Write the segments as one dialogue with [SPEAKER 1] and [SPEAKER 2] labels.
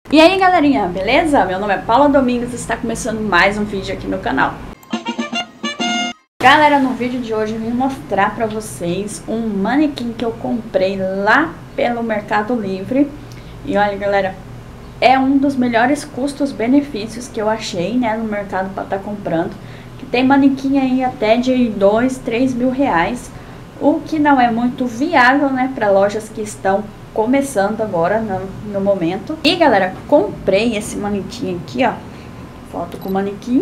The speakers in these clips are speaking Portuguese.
[SPEAKER 1] E aí galerinha, beleza? Meu nome é Paula Domingos e está começando mais um vídeo aqui no canal. Galera, no vídeo de hoje eu vim mostrar pra vocês um manequim que eu comprei lá pelo Mercado Livre. E olha galera, é um dos melhores custos-benefícios que eu achei, né, no mercado para estar comprando. Que tem manequim aí até de 2, 3 mil reais. O que não é muito viável, né, para lojas que estão começando agora no momento. E galera, comprei esse manequim aqui, ó. Foto com o manequim.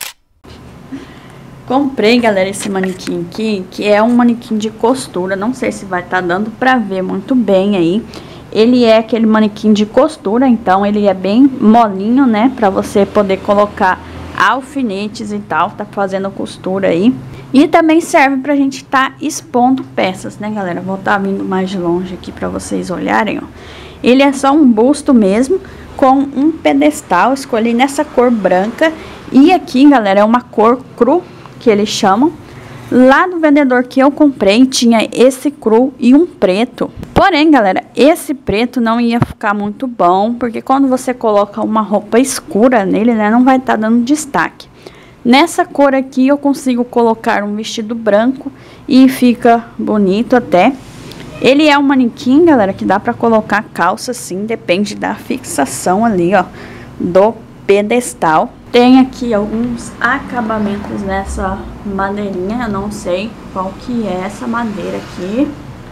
[SPEAKER 1] Comprei, galera, esse manequim aqui, que é um manequim de costura. Não sei se vai estar dando pra ver muito bem aí. Ele é aquele manequim de costura, então ele é bem molinho, né, pra você poder colocar alfinetes e tal, tá fazendo costura aí. E também serve pra gente tá expondo peças, né, galera? Vou estar vindo mais de longe aqui pra vocês olharem, ó. Ele é só um busto mesmo, com um pedestal. Escolhi nessa cor branca. E aqui, galera, é uma cor cru, que eles chamam. Lá do vendedor que eu comprei, tinha esse cru e um preto. Porém, galera, esse preto não ia ficar muito bom, porque quando você coloca uma roupa escura nele, né, não vai estar dando destaque. Nessa cor aqui eu consigo colocar um vestido branco e fica bonito até. Ele é um manequim, galera, que dá pra colocar calça sim, depende da fixação ali, ó, do pedestal. Tem aqui alguns acabamentos nessa madeirinha, eu não sei qual que é essa madeira aqui.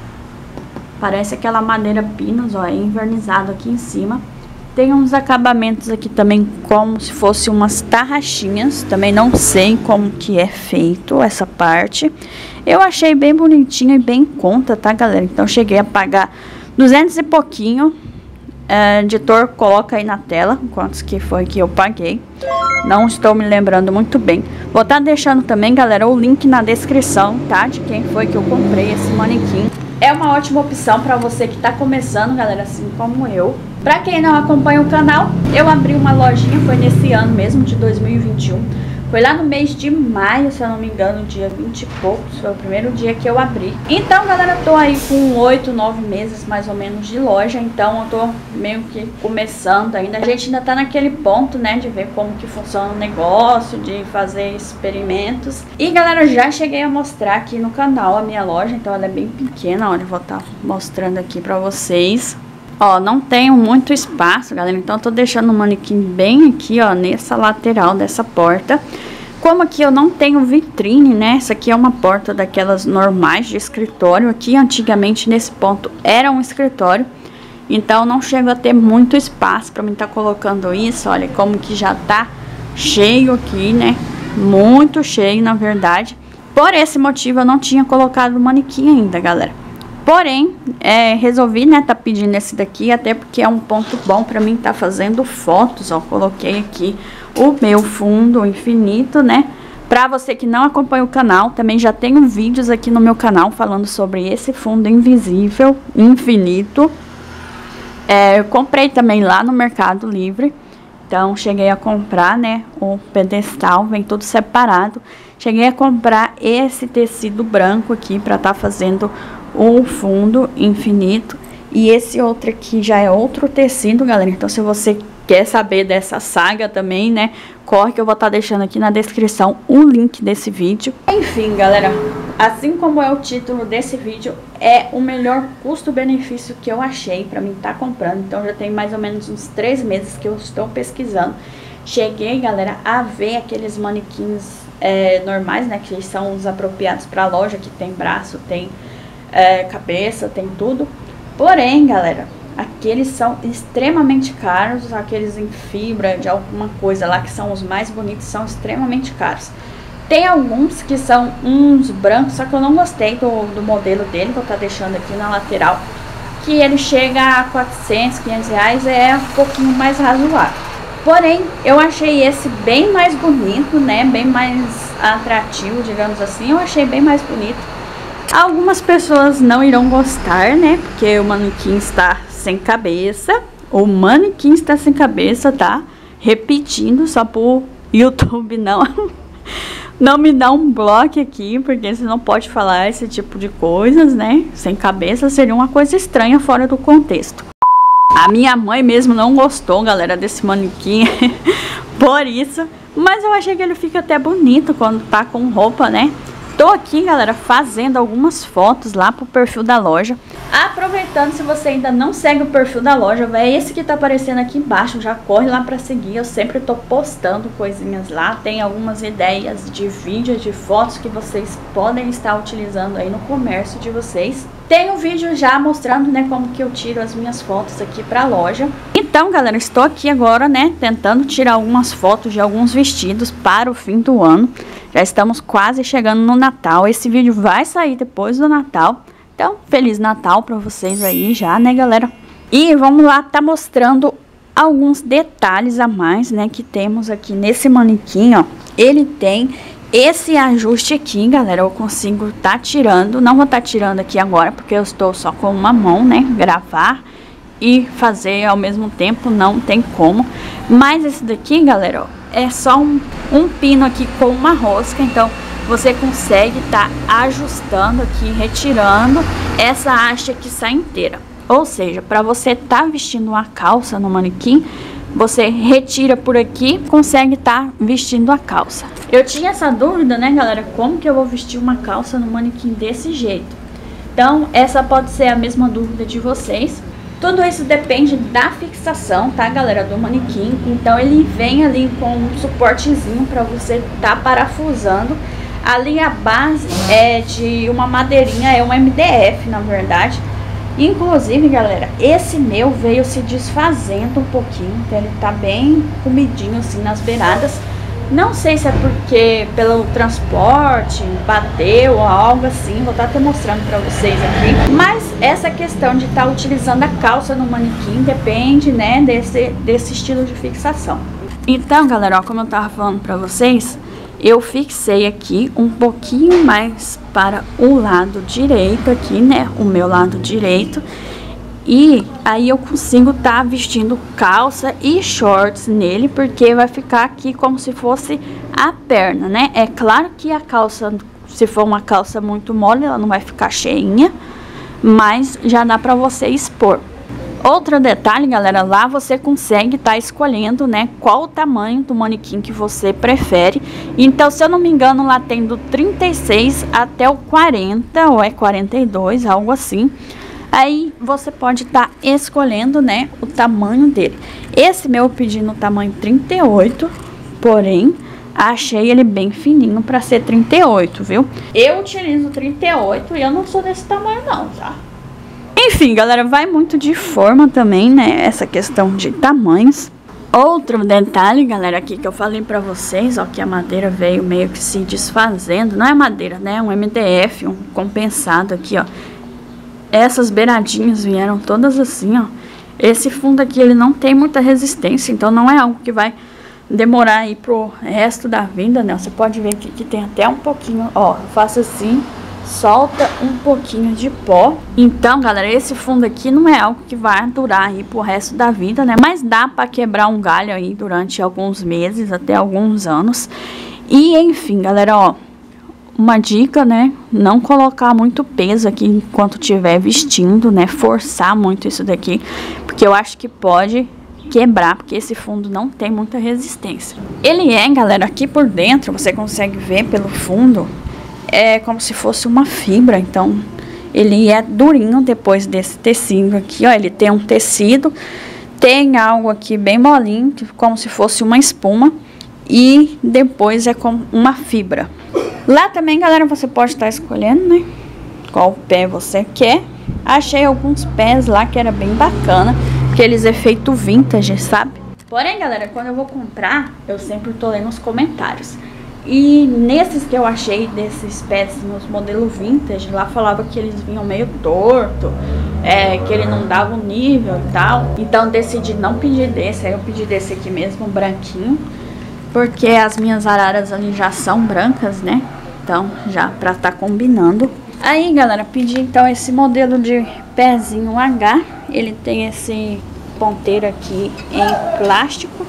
[SPEAKER 1] Parece aquela madeira Pinus, ó, envernizado aqui em cima. Tem uns acabamentos aqui também como se fosse umas tarraxinhas. Também não sei como que é feito essa parte. Eu achei bem bonitinho e bem em conta, tá, galera? Então cheguei a pagar 200 e pouquinho. Editor, coloca aí na tela quantos que foi que eu paguei. Não estou me lembrando muito bem. Vou estar deixando também, galera, o link na descrição, tá? De quem foi que eu comprei esse manequim. É uma ótima opção para você que está começando, galera, assim como eu. Para quem não acompanha o canal, eu abri uma lojinha, foi nesse ano mesmo, de 2021. Foi lá no mês de maio, se eu não me engano, dia 20 e poucos, foi o primeiro dia que eu abri. Então, galera, eu tô aí com 8, 9 meses mais ou menos de loja, então eu tô meio que começando ainda. A gente ainda tá naquele ponto, né, de ver como que funciona o negócio, de fazer experimentos. E, galera, já cheguei a mostrar aqui no canal a minha loja, então ela é bem pequena, olha, eu vou estar mostrando aqui pra vocês. Ó, não tenho muito espaço, galera, então eu tô deixando o manequim bem aqui, ó, nessa lateral dessa porta. Como aqui eu não tenho vitrine, né, essa aqui é uma porta daquelas normais de escritório. Aqui, antigamente, nesse ponto, era um escritório. Então, não chego a ter muito espaço pra mim tá colocando isso. Olha como que já tá cheio aqui, né, muito cheio, na verdade. Por esse motivo, eu não tinha colocado o manequim ainda, galera. Porém, resolvi, né, tá pedindo esse daqui, até porque é um ponto bom pra mim tá fazendo fotos, ó. Coloquei aqui o meu fundo infinito, né. Pra você que não acompanha o canal, também já tenho vídeos aqui no meu canal falando sobre esse fundo invisível, infinito. Eu comprei também lá no Mercado Livre. Então, cheguei a comprar, né, o pedestal, vem tudo separado. Cheguei a comprar esse tecido branco aqui pra tá fazendo o fundo infinito. E esse outro aqui já é outro tecido, galera. Então, se você quer saber dessa saga também, né, corre que eu vou estar deixando aqui na descrição o link desse vídeo. Enfim, galera, assim como é o título desse vídeo, é o melhor custo-benefício que eu achei pra mim estar comprando. Então, já tem mais ou menos uns 3 meses que eu estou pesquisando. Cheguei, galera, a ver aqueles manequins normais, né, que são os apropriados pra loja, que tem braço, tem cabeça, tem tudo. Porém, galera, aqueles são extremamente caros. Aqueles em fibra de alguma coisa lá, que são os mais bonitos, são extremamente caros. Tem alguns que são uns brancos, só que eu não gostei do modelo dele. Vou estar deixando aqui na lateral, que ele chega a 400, 500 reais, é um pouquinho mais razoável. Porém, eu achei esse bem mais bonito, né, bem mais atrativo, digamos assim. Eu achei bem mais bonito. Algumas pessoas não irão gostar, né, porque o manequim está sem cabeça. O manequim está sem cabeça, tá? Repetindo, só pro YouTube não me dá um bloco aqui, porque você não pode falar esse tipo de coisas, né? Sem cabeça seria uma coisa estranha fora do contexto. A minha mãe mesmo não gostou, galera, desse manequim. Por isso. Mas eu achei que ele fica até bonito quando tá com roupa, né? Tô aqui, galera, fazendo algumas fotos lá pro perfil da loja. Aproveitando, se você ainda não segue o perfil da loja, é esse que tá aparecendo aqui embaixo, já corre lá pra seguir. Eu sempre tô postando coisinhas lá, tem algumas ideias de vídeos, de fotos que vocês podem estar utilizando aí no comércio de vocês. Tem um vídeo já mostrando, né, como que eu tiro as minhas fotos aqui pra loja. Então, galera, estou aqui agora, né, tentando tirar algumas fotos de alguns vestidos para o fim do ano. Já estamos quase chegando no Natal. Esse vídeo vai sair depois do Natal. Então, Feliz Natal pra vocês aí já, né, galera? E vamos lá, tá mostrando alguns detalhes a mais, né, que temos aqui nesse manequim, ó. Ele tem esse ajuste aqui, galera, eu consigo tá tirando. Não vou tá tirando aqui agora, porque eu estou só com uma mão, né, gravar e fazer ao mesmo tempo, não tem como. Mas esse daqui, galera, ó, é só um pino aqui com uma rosca, então você consegue estar ajustando aqui, retirando essa haste que sai inteira. Ou seja, para você estar vestindo uma calça no manequim, você retira por aqui, consegue estar vestindo a calça. Eu tinha essa dúvida, né, galera, como que eu vou vestir uma calça no manequim desse jeito? Então, essa pode ser a mesma dúvida de vocês. Tudo isso depende da fixação, tá, galera, do manequim. Então, ele vem ali com um suportezinho para você tá parafusando. Ali a base é de uma madeirinha, é um MDF, na verdade. Inclusive, galera, esse meu veio se desfazendo um pouquinho, então ele tá bem comidinho assim nas beiradas. Não sei se é porque pelo transporte bateu ou algo assim, vou estar até mostrando pra vocês aqui. Mas essa questão de estar utilizando a calça no manequim depende, né, desse estilo de fixação. Então, galera, ó, como eu tava falando pra vocês, eu fixei aqui um pouquinho mais para o lado direito aqui, né? O meu lado direito. E aí eu consigo estar vestindo calça e shorts nele, porque vai ficar aqui como se fosse a perna, né? É claro que a calça, se for uma calça muito mole, ela não vai ficar cheinha, mas já dá pra você expor. Outro detalhe, galera, lá você consegue estar escolhendo, né, qual o tamanho do manequim que você prefere. Então, se eu não me engano, lá tem do 36 até o 40, ou é 42, algo assim. Aí, você pode estar escolhendo, né, o tamanho dele. Esse meu eu pedi no tamanho 38, porém, achei ele bem fininho para ser 38, viu? Eu utilizo 38 e eu não sou desse tamanho não, tá? Enfim, galera, vai muito de forma também, né, essa questão de tamanhos. Outro detalhe, galera, aqui que eu falei pra vocês, ó, que a madeira veio meio que se desfazendo. Não é madeira, né, é um MDF, um compensado aqui, ó. Essas beiradinhas vieram todas assim, ó. Esse fundo aqui, ele não tem muita resistência, então não é algo que vai demorar aí pro resto da vida, né. Você pode ver que tem até um pouquinho, ó, eu faço assim, solta um pouquinho de pó. Então, galera, esse fundo aqui não é algo que vai durar aí pro resto da vida, né? Mas dá pra quebrar um galho aí durante alguns meses, até alguns anos. E, enfim, galera, ó, uma dica, né? Não colocar muito peso aqui enquanto estiver vestindo, né? Forçar muito isso daqui, porque eu acho que pode quebrar, porque esse fundo não tem muita resistência. Ele é, galera, aqui por dentro, você consegue ver pelo fundo, é como se fosse uma fibra, então ele é durinho depois desse tecido aqui, ó, ele tem um tecido, tem algo aqui bem molinho, como se fosse uma espuma, e depois é com uma fibra. Lá também, galera, você pode estar escolhendo, né, qual pé você quer. Achei alguns pés lá que era bem bacana, aqueles efeitos vintage, sabe? Porém, galera, quando eu vou comprar, eu sempre tô lendo os comentários. E nesses que eu achei, desses pés, nos modelos vintage, lá falava que eles vinham meio torto, que ele não dava o nível e tal. Então decidi não pedir desse, aí eu pedi desse aqui mesmo, branquinho, porque as minhas araras ali já são brancas, né? Então já pra tá combinando. Aí, galera, pedi então esse modelo de pezinho H, ele tem esse ponteiro aqui em plástico.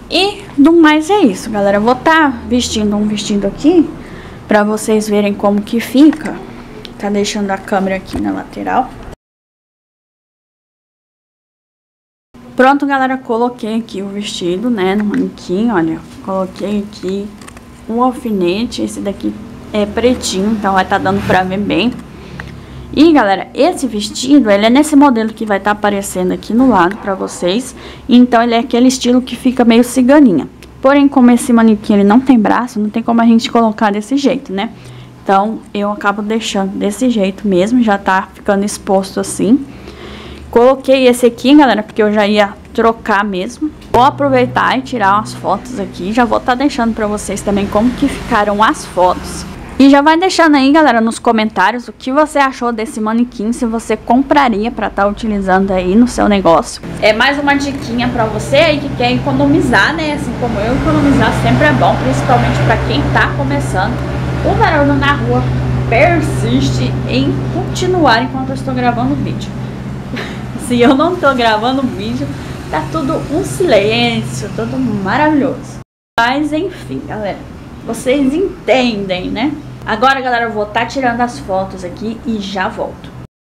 [SPEAKER 1] E do mais é isso, galera. Eu vou estar vestindo um vestido aqui pra vocês verem como que fica. Tá deixando a câmera aqui na lateral. Pronto, galera, coloquei aqui o vestido, né, no manequim, olha. Coloquei aqui o alfinete, esse daqui é pretinho, então vai estar dando pra ver bem. E, galera, esse vestido, ele é nesse modelo que vai estar aparecendo aqui no lado pra vocês. Então, ele é aquele estilo que fica meio ciganinha. Porém, como esse manequim, ele não tem braço, não tem como a gente colocar desse jeito, né? Então, eu acabo deixando desse jeito mesmo, já tá ficando exposto assim. Coloquei esse aqui, galera, porque eu já ia trocar mesmo. Vou aproveitar e tirar umas fotos aqui. Já vou estar deixando pra vocês também como que ficaram as fotos. E já vai deixando aí, galera, nos comentários o que você achou desse manequim, se você compraria pra estar utilizando aí no seu negócio. É mais uma diquinha pra você aí que quer economizar, né? Assim como eu, economizar sempre é bom, principalmente pra quem tá começando. O barulho na rua persiste em continuar enquanto eu estou gravando o vídeo. Se eu não tô gravando o vídeo, tá tudo um silêncio, tudo maravilhoso. Mas enfim, galera, vocês entendem, né? Agora, galera, eu vou estar tirando as fotos aqui e já volto.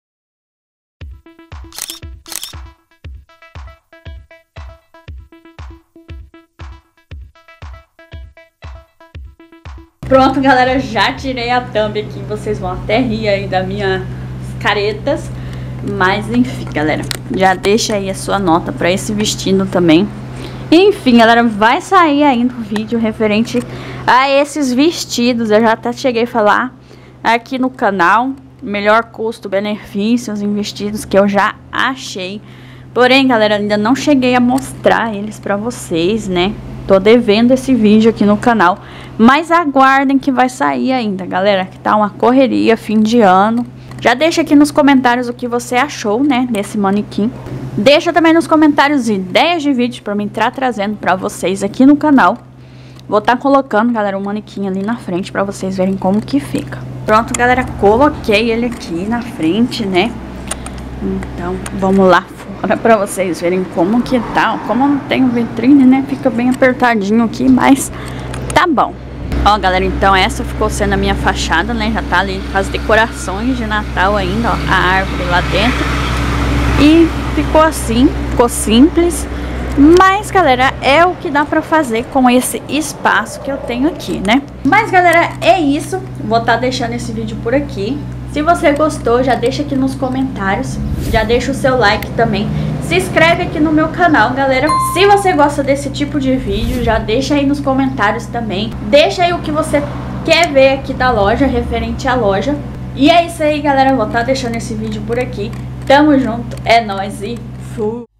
[SPEAKER 1] Pronto, galera, já tirei a thumb aqui. Vocês vão até rir aí das minhas caretas. Mas enfim, galera, já deixa aí a sua nota pra esse vestido também. Enfim, galera, vai sair ainda um vídeo referente a esses vestidos. Eu já até cheguei a falar aqui no canal. Melhor custo-benefícios em vestidos que eu já achei. Porém, galera, ainda não cheguei a mostrar eles pra vocês, né? Tô devendo esse vídeo aqui no canal. Mas aguardem que vai sair ainda, galera. Que tá uma correria, fim de ano. Já deixa aqui nos comentários o que você achou, né, desse manequim. Deixa também nos comentários ideias de vídeo pra mim estar trazendo pra vocês aqui no canal. Vou estar colocando, galera, o manequim ali na frente pra vocês verem como que fica. Pronto, galera, coloquei ele aqui na frente, né? Então, vamos lá fora pra vocês verem como que tá. Como eu não tenho vitrine, né, fica bem apertadinho aqui, mas tá bom. Ó, galera, então essa ficou sendo a minha fachada, né? Já tá ali com as decorações de Natal ainda, ó, a árvore lá dentro. E ficou assim, ficou simples. Mas, galera, é o que dá pra fazer com esse espaço que eu tenho aqui, né? Mas, galera, é isso. Vou estar deixando esse vídeo por aqui. Se você gostou, já deixa aqui nos comentários. Já deixa o seu like também. Se inscreve aqui no meu canal, galera. Se você gosta desse tipo de vídeo, já deixa aí nos comentários também. Deixa aí o que você quer ver aqui da loja, referente à loja. E é isso aí, galera. Vou estar deixando esse vídeo por aqui. Tamo junto, é nóis e fui!